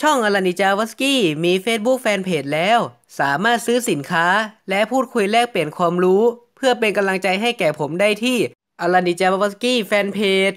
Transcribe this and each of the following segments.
ช่องอลานิจาวสกี้มี Facebook แฟนเพจแล้วสามารถซื้อสินค้าและพูดคุยแลกเปลี่ยนความรู้เพื่อเป็นกำลังใจให้แก่ผมได้ที่อลานิจาวสกี้แฟนเพจ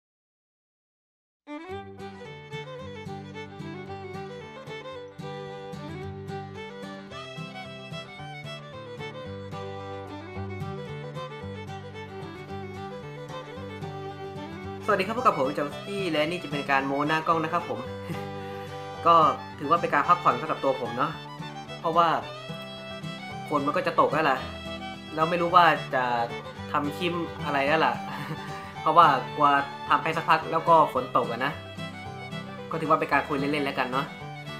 สวัสดีครับพบกับผมจาวสกี้และนี่จะเป็นการโมหน้ากล้องนะครับผม ก็ถือว่าเป็นการพักผ่อนสำหรับตัวผมเนาะเพราะว่าฝนมันก็จะตกแล้วล่ะแล้วไม่รู้ว่าจะทำคลิปอะไรแล้วล่ะ เพราะว่ากลัวทำไปสักพักแล้วก็ฝนตกอะนะก็ถือว่าเป็นการคุยเล่นๆแล้วกันเนาะ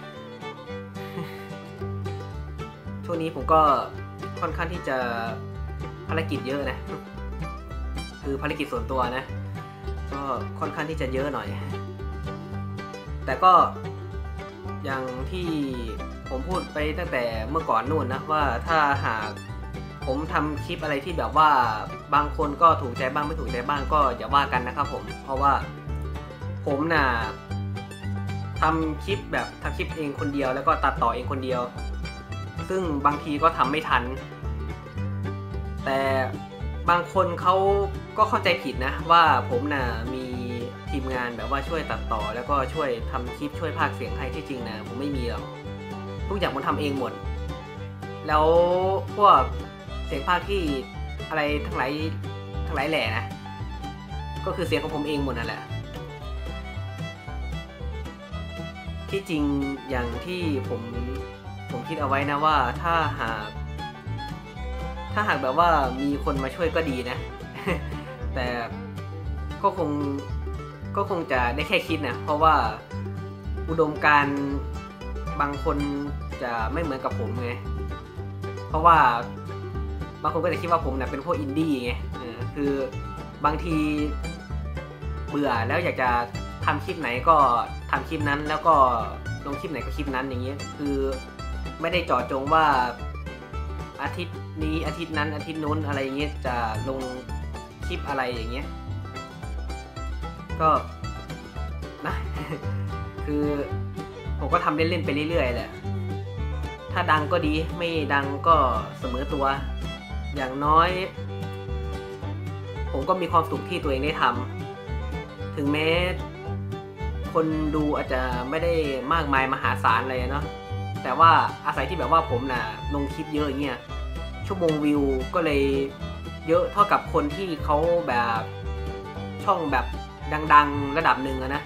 ช่วงนี้ผมก็ค่อนข้างที่จะภารกิจเยอะนะ คือภารกิจส่วนตัวนะก็ค่อนข้างที่จะเยอะหน่อยแต่ก็อย่างที่ผมพูดไปตั้งแต่เมื่อก่อนนู่นนะว่าถ้าหากผมทำคลิปอะไรที่แบบว่าบางคนก็ถูกใจบ้างไม่ถูกใจบ้างก็อย่าว่ากันนะครับผมเพราะว่าผมน่ะทำคลิปเองคนเดียวแล้วก็ตัดต่อเองคนเดียวซึ่งบางทีก็ทำไม่ทันแต่บางคนเขาก็เข้าใจผิดนะว่าผมน่ะมีทีมงานแบบว่าช่วยตัดต่อแล้วก็ช่วยทำคลิปช่วยพากย์เสียงให้ที่จริงนะผมไม่มีหรอกทุกอย่างผมทำเองหมดแล้วพวกเสียงพากย์ที่อะไรทั้งหลายแหล่นะก็คือเสียงของผมเองหมดนั่นแหละที่จริงอย่างที่ผมคิดเอาไว้นะว่าถ้าหากแบบว่ามีคนมาช่วยก็ดีนะ แต่ก็คงจะได้แค่คิดนะเพราะว่าอุดมการณ์บางคนจะไม่เหมือนกับผมไงเพราะว่าบางคนก็จะคิดว่าผมเนี่ยเป็นพวกอินดี้ไงคือบางทีเบื่อแล้วอยากจะทำคลิปไหนก็ทำคลิปนั้นแล้วก็ลงคลิปไหนก็คลิปนั้นอย่างเงี้ยคือไม่ได้เจาะจงว่าอาทิตย์นี้อาทิตย์นั้นอาทิตย์นู้นอะไรอย่างเงี้ยจะลงคลิปอะไรอย่างเงี้ยก็นะ คือผมก็ทำเล่นๆไปเรื่อยๆแหละถ้าดังก็ดีไม่ดังก็เสมอตัวอย่างน้อยผมก็มีความสุขที่ตัวเองได้ทำถึงแม้คนดูอาจจะไม่ได้มากมายมหาศาลอะไรเนาะแต่ว่าอาศัยที่แบบว่าผมน่ะลงคลิปเยอะอย่างเงี้ยชั่วโมงวิวก็เลยเยอะเท่ากับคนที่เขาแบบช่องแบบดังๆระดับหนึ่งนะ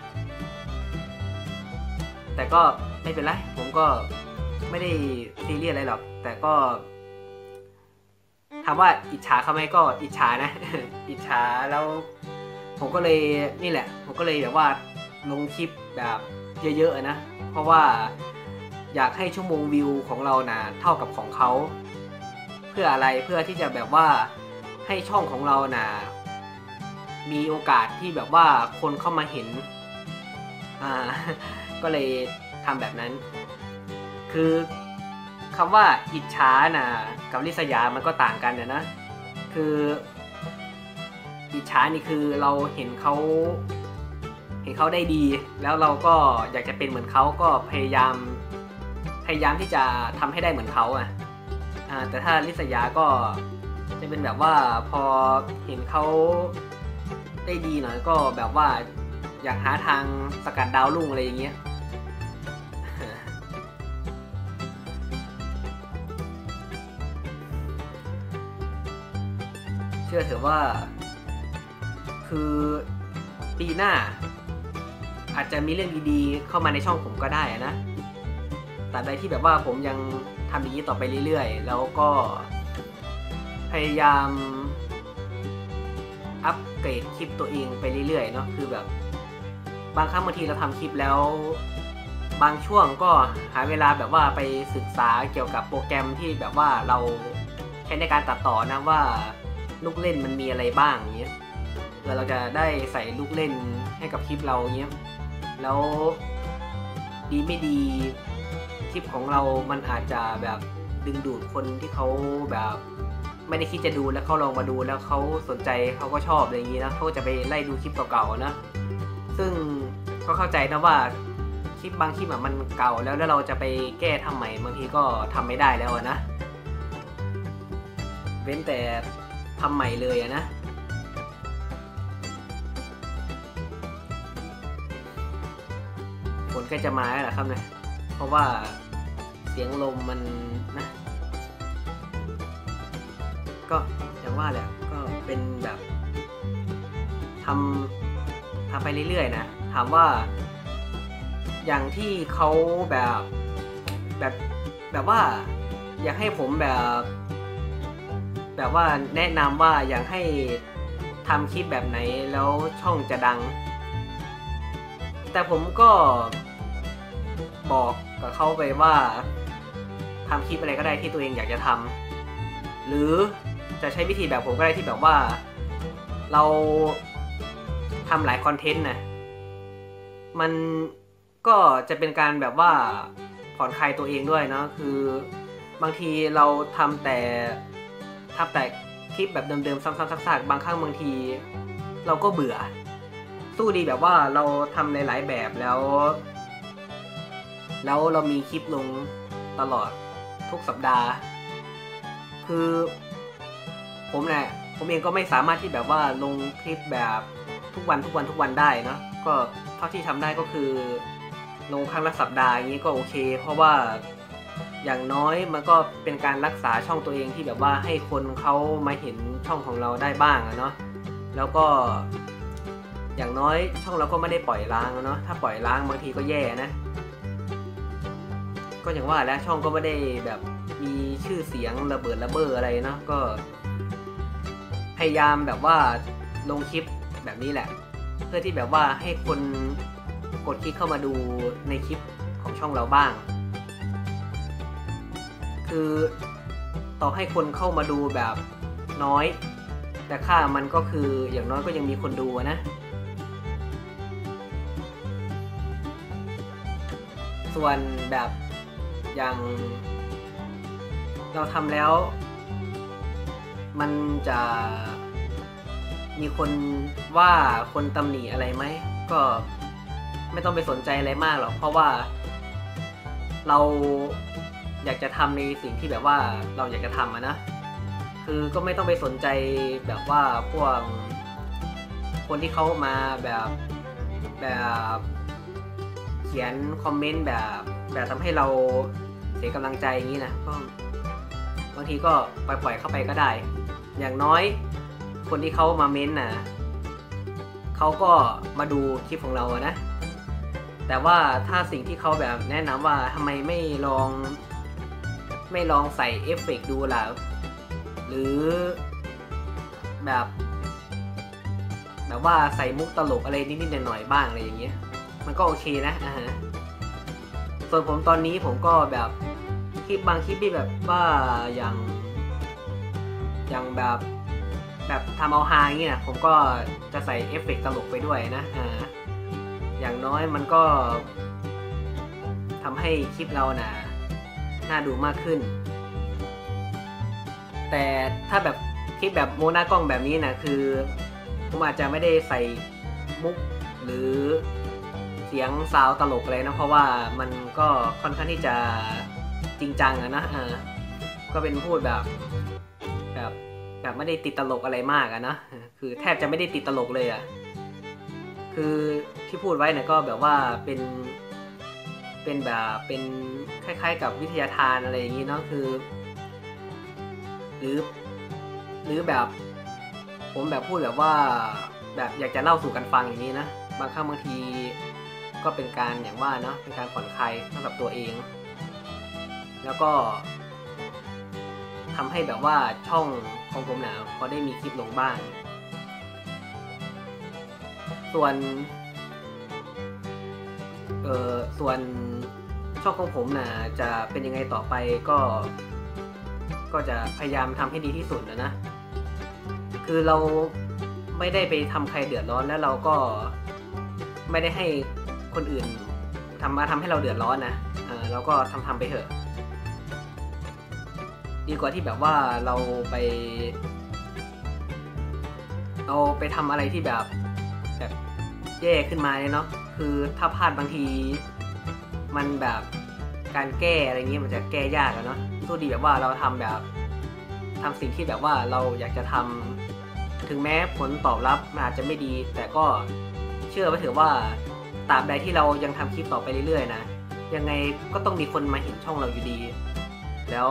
แต่ก็ไม่เป็นไรผมก็ไม่ได้ซีเรียสอะไรหรอกแต่ก็ถามว่าอิจฉาเขาไหมก็อิจฉานะ อิจฉาแล้วผมก็เลยนี่แหละผมก็เลยแบบว่าลงคลิปแบบเยอะๆนะเพราะว่าอยากให้ชั่วโมงวิวของเรานะเท่ากับของเขาเพื่ออะไรเพื่อที่จะแบบว่าให้ช่องของเรานะมีโอกาสที่แบบว่าคนเข้ามาเห็น อ่า ก็เลยทำแบบนั้นคือคำว่าอิจฉานะกับริษยามันก็ต่างกันนะคืออิจฉานี่คือเราเห็นเขาได้ดีแล้วเราก็อยากจะเป็นเหมือนเขาก็พยายามที่จะทำให้ได้เหมือนเขาแต่ถ้าริษยาก็จะเป็นแบบว่าพอเห็นเขาได้ดีหน่อยก็แบบว่าอยากหาทางสกัดดาวรุ่งอะไรอย่างเงี้ย เชื่อเถอะว่าคือปีหน้าอาจจะมีเรื่องดีๆเข้ามาในช่องผมก็ได้นะแต่ใดที่แบบว่าผมยังทำอย่างนี้ต่อไปเรื่อยๆแล้วก็พยายามอัปเกรดคลิปตัวเองไปเรื่อยๆเนาะคือแบบบางครั้งบางทีเราทำคลิปแล้วบางช่วงก็หาเวลาแบบว่าไปศึกษาเกี่ยวกับโปรแกรมที่แบบว่าเราใช้ในการตัดต่อนะว่าลูกเล่นมันมีอะไรบ้างอย่างเงี้ยเพื่อเราจะได้ใส่ลูกเล่นให้กับคลิปเราเงี้ยแล้วดีไม่ดีคลิปของเรามันอาจจะแบบดึงดูดคนที่เขาแบบไม่ได้คิดจะดูแล้วเขาลองมาดูแล้วเขาสนใจเขาก็ชอบอะไรอย่างงี้นะเขาจะไปไล่ดูคลิปเก่าๆนะซึ่งก็เข้าใจนะว่าคลิปบางคลิปมันเก่าแล้วเราจะไปแก้ทำใหม่บางทีก็ทำไม่ได้แล้วนะเว้นแต่ทำใหม่เลยนะฝนใกล้จะมาแล้วล่ะครับนะเพราะว่าเสียงลมมันนะก็อย่างว่าแหละก็เป็นแบบทำไปเรื่อยๆนะถามว่าอย่างที่เขาแบบว่าอยากให้ผมแบบว่าแนะนำว่าอยากให้ทำคลิปแบบไหนแล้วช่องจะดังแต่ผมก็บอกกับเขาไปว่าทำคลิปอะไรก็ได้ที่ตัวเองอยากจะทำหรือจะใช้วิธีแบบผมก็ได้ที่แบบว่าเราทำหลายคอนเทนต์นะมันก็จะเป็นการแบบว่าผ่อนคลายตัวเองด้วยเนาะคือบางทีเราทำแต่คลิปแบบเดิมๆซ้ำๆซากๆบางครั้งบางทีเราก็เบื่อสู้ดีแบบว่าเราทำหลายๆแบบแล้วเรามีคลิปลงตลอดทุกสัปดาห์คือผมเองก็ไม่สามารถที่แบบว่าลงคลิปแบบทุกวันได้เนาะก็เท่าที่ทำได้ก็คือลงครั้งละสัปดาห์อย่างนี้ก็โอเคเพราะว่าอย่างน้อยมันก็เป็นการรักษาช่องตัวเองที่แบบว่าให้คนเขามาเห็นช่องของเราได้บ้างเนาะแล้วก็อย่างน้อยช่องเราก็ไม่ได้ปล่อยล้างเนาะถ้าปล่อยล้างบางทีก็แย่นะก็อย่างว่าแล้วช่องก็ไม่ได้แบบมีชื่อเสียงระเบิดระเบ้ออะไรเนาะก็พยายามแบบว่าลงคลิปแบบนี้แหละเพื่อที่แบบว่าให้คนกดคลิกเข้ามาดูในคลิปของช่องเราบ้างคือต่อให้คนเข้ามาดูแบบน้อยแต่ค่ามันก็คืออย่างน้อยก็ยังมีคนดูนะส่วนแบบอย่างเราทำแล้วมันจะมีคนว่าคนตำหนิอะไรไหมก็ไม่ต้องไปสนใจอะไรมากหรอกเพราะว่าเราอยากจะทำในสิ่งที่แบบว่าเราอยากจะทำนะคือก็ไม่ต้องไปสนใจแบบว่าพวกคนที่เขามาแบบเขียนคอมเมนต์แบบทำให้เราเสียกำลังใจอย่างนี้นะก็บางทีก็ปล่อยเข้าไปก็ได้อย่างน้อยคนที่เขามาเม้นต์นะเขาก็มาดูคลิปของเรานะแต่ว่าถ้าสิ่งที่เขาแบบแนะนำว่าทำไมไม่ลองใส่เอฟเฟกต์ดูล่ะหรือแบบว่าใส่มุกตลกอะไรนิดๆหน่อยๆบ้างอะไรอย่างเงี้ยมันก็โอเคนะส่วนผมตอนนี้ผมก็แบบคลิปบางคลิปที่แบบว่าอย่างแบบทำเอาฮาอย่างนี้นะผมก็จะใส่เอฟเฟกต์ตลกไปด้วยนะอย่างน้อยมันก็ทำให้คลิปเราน่าดูมากขึ้นแต่ถ้าแบบคลิปแบบโมหน้ากล้องแบบนี้นะคือผมอาจจะไม่ได้ใส่มุกหรือเสียงซาวตลกเลยนะเพราะว่ามันก็ค่อนข้างที่จะจริงจังนะก็เป็นพูดแบบไม่ได้ติดตลกอะไรมากนะคือแทบจะไม่ได้ติดตลกเลยคือที่พูดไว้เนี่ยก็แบบว่าเป็นแบบเป็นคล้ายๆกับวิทยาทานอะไรอย่างนี้เนาะคือหรือแบบผมแบบพูดแบบว่าแบบอยากจะเล่าสู่กันฟังอย่างนี้นะบางครั้งบางทีก็เป็นการอย่างว่าเนาะเป็นการผ่อนคลายสำหรับตัวเองแล้วก็ทำให้แบบว่าช่องของผมพอได้มีคลิปลงบ้างส่วนช่องของผมจะเป็นยังไงต่อไปก็จะพยายามทำให้ดีที่สุดนะคือเราไม่ได้ไปทำใครเดือดร้อนแล้วเราก็ไม่ได้ให้คนอื่นทำให้เราเดือดร้อนนะเราก็ทำไปเถอะดีกว่าที่แบบว่าเราไปทำอะไรที่แบบแย่ขึ้นมาเนาะคือถ้าพลาดบางทีมันแบบการแก้อะไรเงี้ยมันจะแก้ยากอะเนาะสู้ดีแบบว่าเราทำสิ่งที่แบบว่าเราอยากจะทำถึงแม้ผลตอบรับมันอาจจะไม่ดี แต่ก็เชื่อไว้เถอะว่าตราบใดที่เรายังทำคลิปต่อไปเรื่อยๆนะยังไงก็ต้องมีคนมาเห็นช่องเราอยู่ดี แล้ว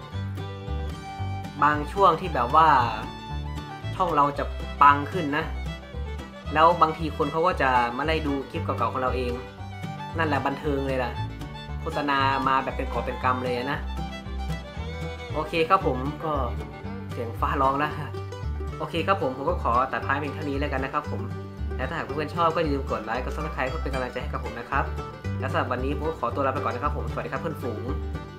บางช่วงที่แบบว่าช่องเราจะปังขึ้นนะแล้วบางทีคนเขาก็จะมาไล่ดูคลิปเก่าๆของเราเองนั่นแหละบันเทิงเลยล่ะโฆษณามาแบบเป็นกอบเป็นกำเลยนะโอเคครับผมก็เสียงฟ้าร้องแล้วโอเคครับผมก็ขอตัดท้ายเพียงเท่านี้แล้วกันนะครับผมและถ้าหากเพื่อนๆชอบก็อย่าลืมกดไลค์กดซับสไครป์เพื่อเป็นกำลังใจให้กับผมนะครับและสำหรับวันนี้ผมก็ขอตัวลาไปก่อนนะครับผมสวัสดีครับเพื่อนฝูง